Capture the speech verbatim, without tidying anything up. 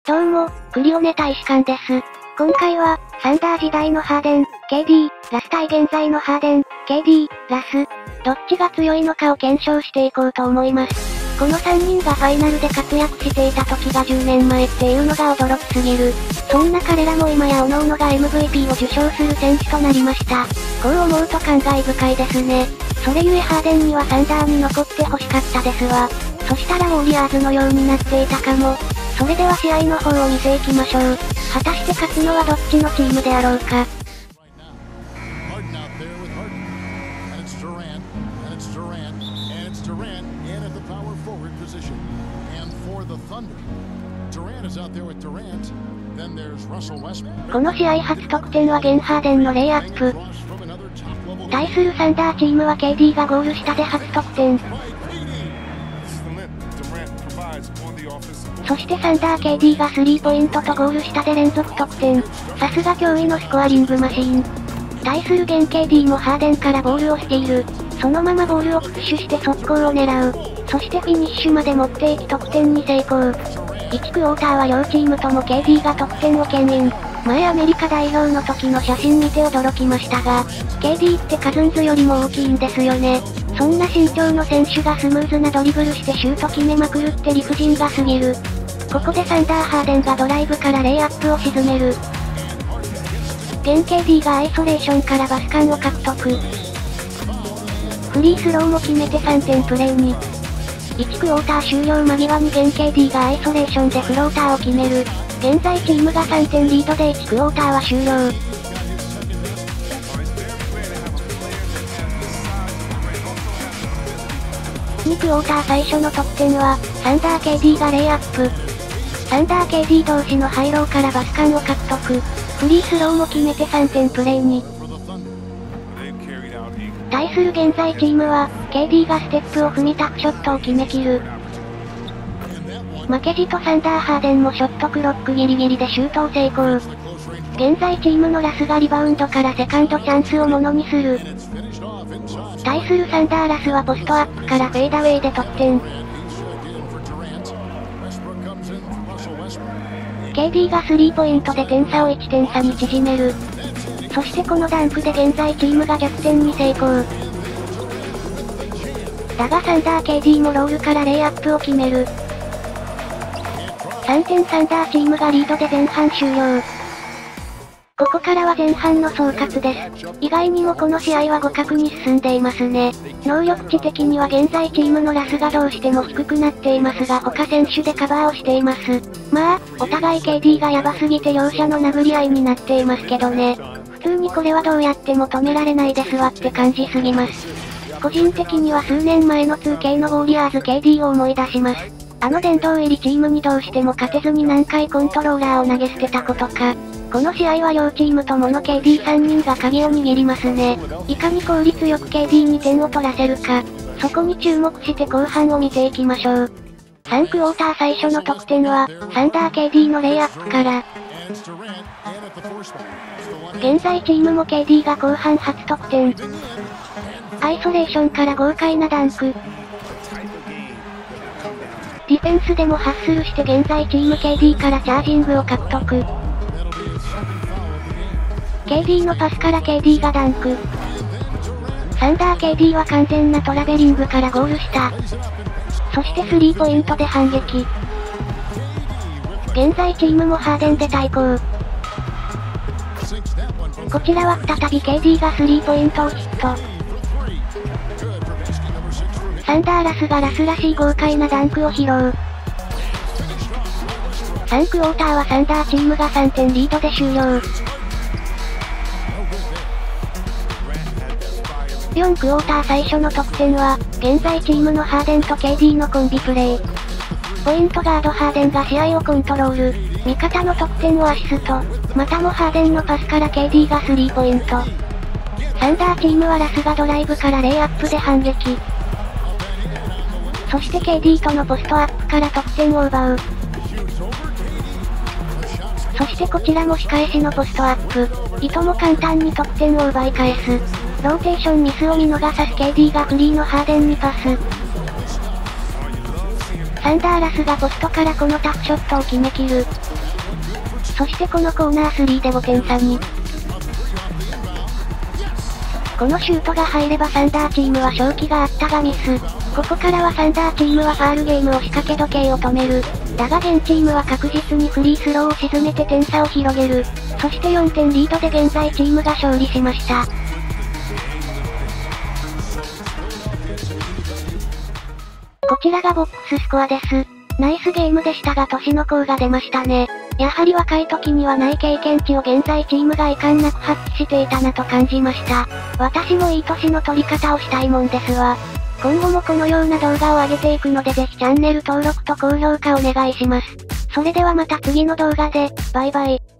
どうも、クリオネ大使館です。今回は、サンダー時代のハーデン、ケーディー、ラス対現在のハーデン、ケーディー、ラス、どっちが強いのかを検証していこうと思います。このさんにんがファイナルで活躍していた時がじゅうねんまえっていうのが驚きすぎる。そんな彼らも今や各々が エムブイピー を受賞する選手となりました。こう思うと感慨深いですね。それゆえハーデンにはサンダーに残って欲しかったですわ。そしたらウォリアーズのようになっていたかも。それでは試合の方を見ていきましょう。果たして勝つのはどっちのチームであろうか。この試合初得点はゲンハーデンのレイアップ。対するサンダーチームは ケーディー がゴール下で初得点。そしてサンダー ケーディー がスリーポイントとゴール下で連続得点。さすが驚異のスコアリングマシーン。対するゲン ケーディー もハーデンからボールをスティール。そのままボールをプッシュして速攻を狙う。そしてフィニッシュまで持っていき得点に成功。いちクォーターは両チームとも ケーディー が得点を牽引。前アメリカ代表の時の写真見て驚きましたが、ケーディー ってカズンズよりも大きいんですよね。そんな身長の選手がスムーズなドリブルしてシュート決めまくるって理不尽が過ぎる。ここでサンダーハーデンがドライブからレイアップを沈める。現 ケーディー がアイソレーションからバスカンを獲得。フリースローも決めてさんてんプレーに。いちクォーター終了間際に現 ケーディー がアイソレーションでフローターを決める。現在チームがさんてんリードでいちクォーターは終了。にクォーター最初の得点は、サンダー ケーディー がレイアップ。サンダー ケーディー 同士のハイローからバスカンを獲得。フリースローも決めてさんてんプレーに。対する現在チームは、ケーディー がステップを踏みタフショットを決めきる。負けじとサンダーハーデンもショットクロックギリギリでシュートを成功。現在チームのラスがリバウンドからセカンドチャンスをものにする。対するサンダーラスはポストアップからフェーダウェイで得点。ケーディー がスリーポイントで点差をいってん差に縮める。そしてこのダンクで現在チームが逆転に成功。だがサンダー ケーディー もロールからレイアップを決める。さんてんサンダーチームがリードで前半終了。ここからは前半の総括です。意外にもこの試合は互角に進んでいますね。能力値的には現在チームのラスがどうしても低くなっていますが他選手でカバーをしています。まあ、お互い ケーディー がヤバすぎて両者の殴り合いになっていますけどね。普通にこれはどうやっても止められないですわって感じすぎます。個人的には数年前の ツーケー のウォリアーズ ケーディー を思い出します。あの殿堂入りチームにどうしても勝てずに何回コントローラーを投げ捨てたことか。この試合は両チームともの ケーディーさんにんが鍵を握りますね。いかに効率よく ケーディー に点を取らせるか。そこに注目して後半を見ていきましょう。さんクォーター最初の得点は、サンダー ケーディー のレイアップから。現在チームも ケーディー が後半初得点。アイソレーションから豪快なダンク。ディフェンスでもハッスルして現在チーム ケーディー からチャージングを獲得。ケーディー のパスから ケーディー がダンク。サンダー ケーディー は完全なトラベリングからゴールした。そしてスリーポイントで反撃。現在チームもハーデンで対抗。こちらは再び ケーディー がスリーポイントをヒット。サンダーラスがラスらしい豪快なダンクを披露。さんクォーターはサンダーチームがさんてんリードで終了。よんクォーター最初の得点は、現在チームのハーデンと ケーディー のコンビプレー。ポイントガードハーデンが試合をコントロール。味方の得点をアシスト。またもハーデンのパスから ケーディー がスリーポイント。サンダーチームはラスがドライブからレイアップで反撃。そして ケーディー とのポストアップから得点を奪う。そしてこちらも仕返しのポストアップ。いとも簡単に得点を奪い返す。ローテーションミスを見逃さす ケーディー がフリーのハーデンにパス。 サンダーラスがポストからこのタフショットを決めきる。そしてこのコーナースリーでごてん差に。このシュートが入ればサンダーチームは勝機があったがミス。ここからはサンダーチームはファールゲームを仕掛け時計を止める。だが現チームは確実にフリースローを沈めて点差を広げる。そしてよんてんリードで現在チームが勝利しました。こちらがボックススコアです。ナイスゲームでしたが年の功が出ましたね。やはり若い時にはない経験値を現在チームが遺憾なく発揮していたなと感じました。私もいい年の取り方をしたいもんですわ。今後もこのような動画を上げていくのでぜひチャンネル登録と高評価お願いします。それではまた次の動画で、バイバイ。